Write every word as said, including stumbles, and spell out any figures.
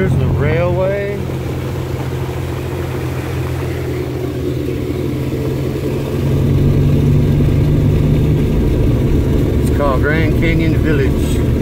There's the railway. It's called Grand Canyon Village.